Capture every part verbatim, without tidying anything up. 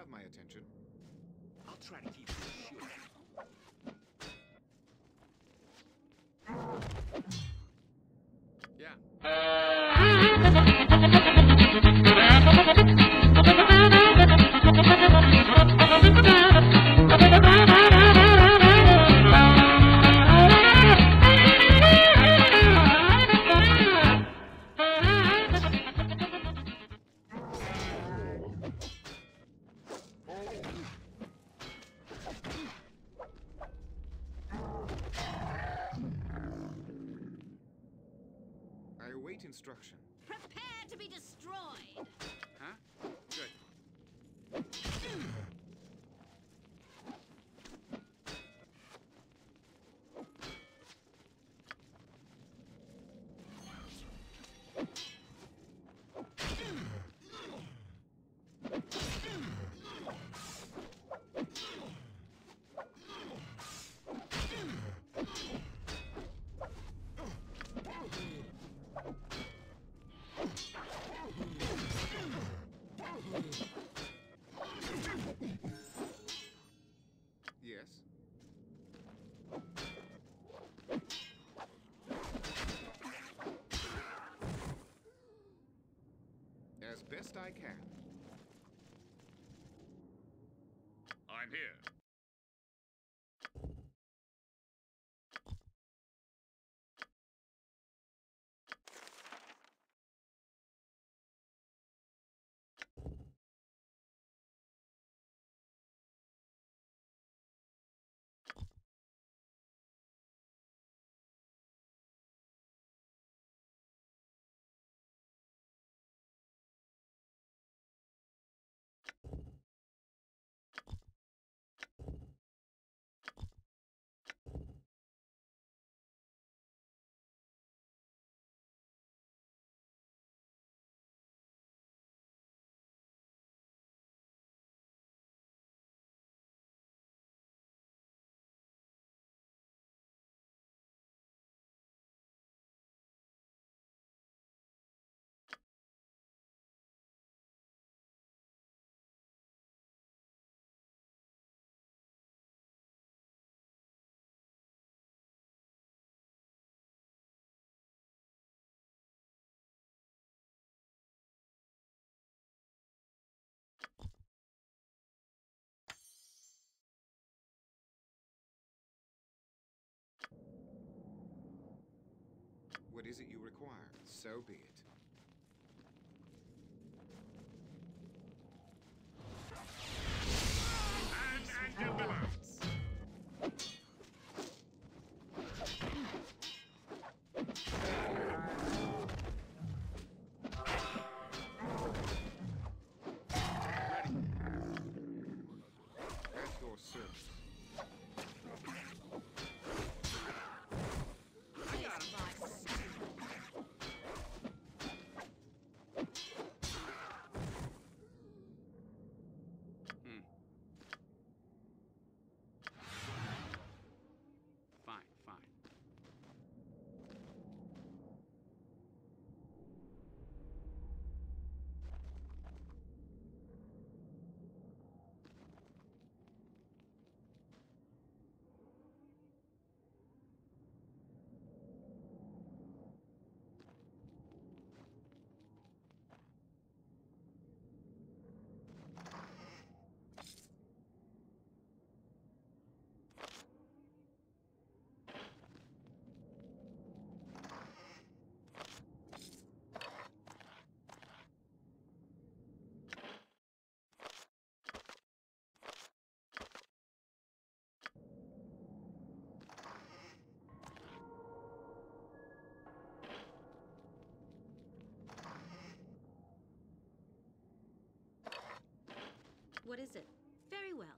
have my attention. I'll try to keep you sure. Yeah. I await instruction. Prepare to be destroyed! Huh? Good. Yes. As best I can. I'm here. What is it you require? So be it. And ambulance! At your service. Hmm. Fine, fine. What is it? Very well.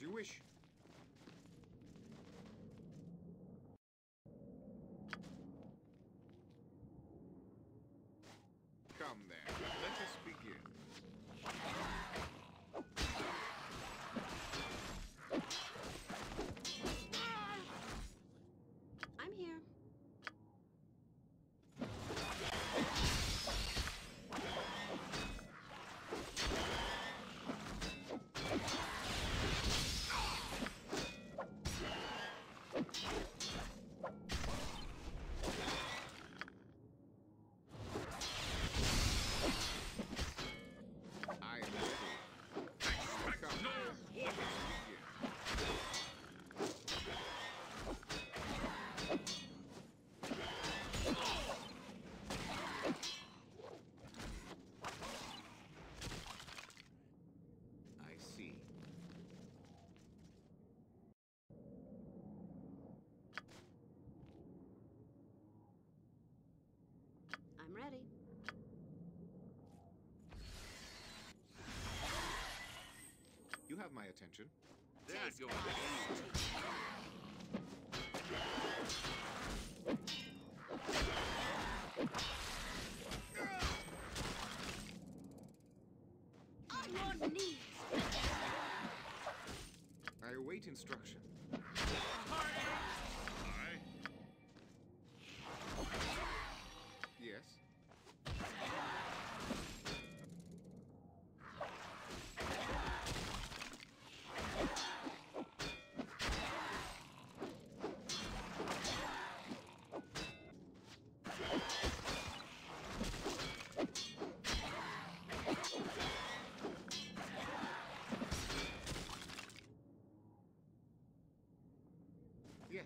As you wish. Come then, let us begin. I'm here. I am ready. Come, let us begin. I see. I'm ready. You have my attention. There Taste you my go. On your knees. I await instruction. Aye. Yes. Yes.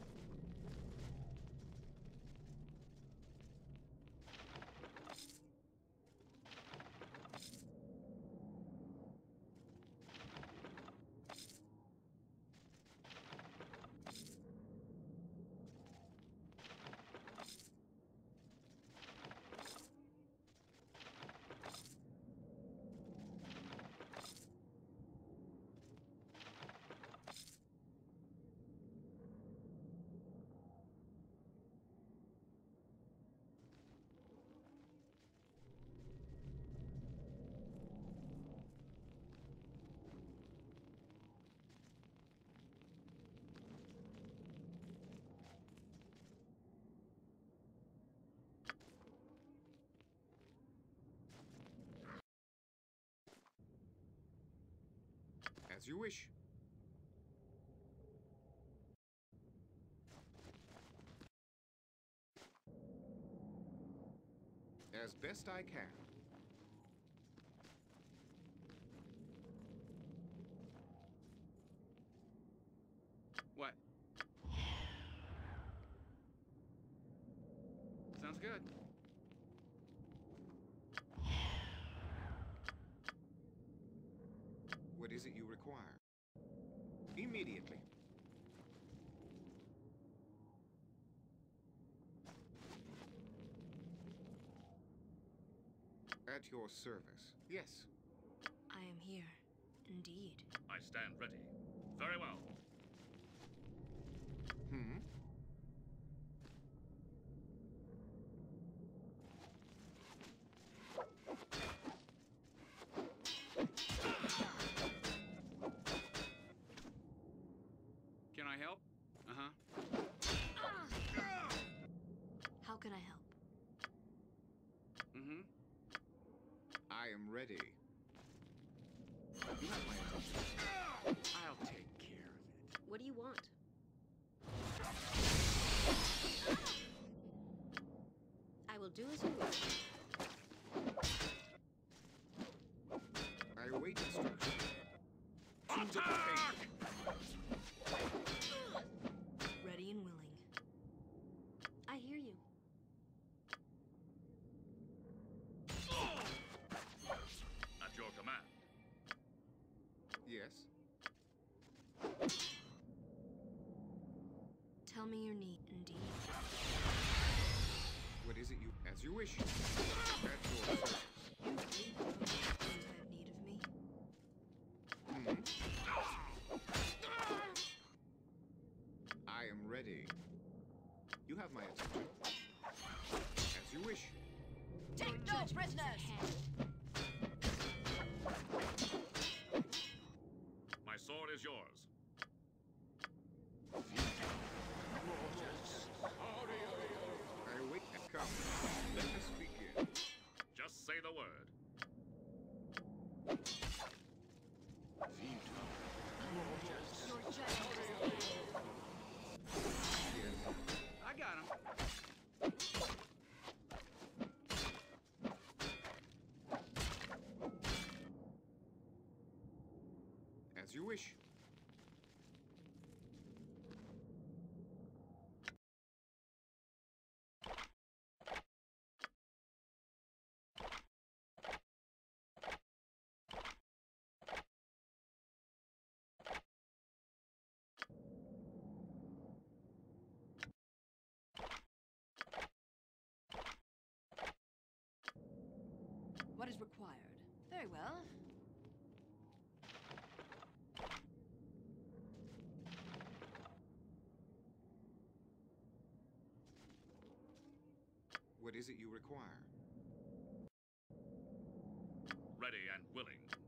As you wish. As best I can. What? Sounds good. What is it you require? Immediately. At your service. Yes. I am here, indeed. I stand ready. Very well. Hmm? Can I help? Uh-huh. How can I help? Mm-hmm. I am ready. You have my attention. I'll take care of it. What do you want? I will do as you wish. I await instruction. Attack! Ready and willing. I hear you. At your command. Yes. Tell me your need, indeed. What is it you... As you wish. At your service. You have need of me. Hmm? You have my attention. As you wish. Take no prisoners! My sword is yours. I await. Come. Let us begin. Just say the word. Your judgment is at hand. Yes. I got him. As you wish. What is required? Very well. What is it you require? Ready and willing.